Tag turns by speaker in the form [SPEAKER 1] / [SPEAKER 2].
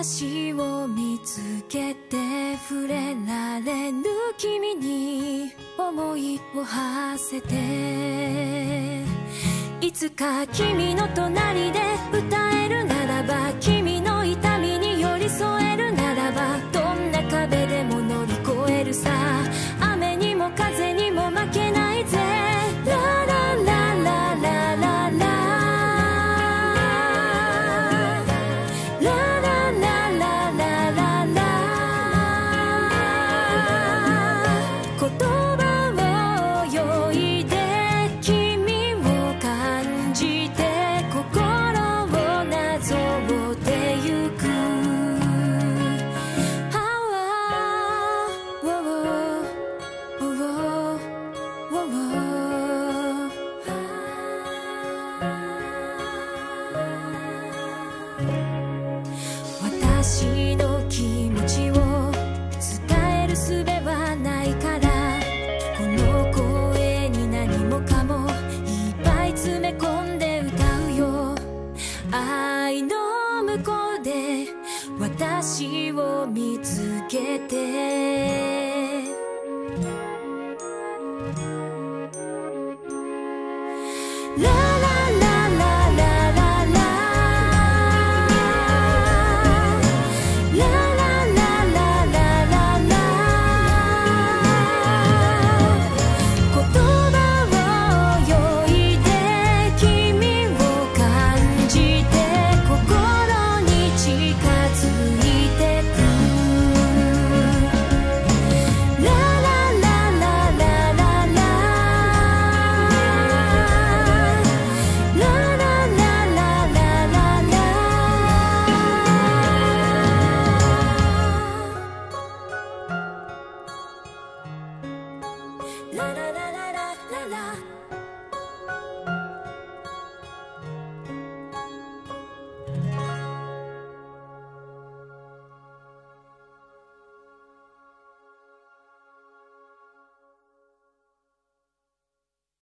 [SPEAKER 1] 私を見つけて触れられぬ君に思いを馳せて、いつか君の隣で歌えるならば、君の痛みに寄り添えるならば、どんな壁でも乗り越えるさ。雨にも風にも負けないぜ。ラララララララ私の気持ちを伝える術はないから、この声に何もかもいっぱい詰め込んで歌うよ。愛の向こうで私を見つけて、ララララララ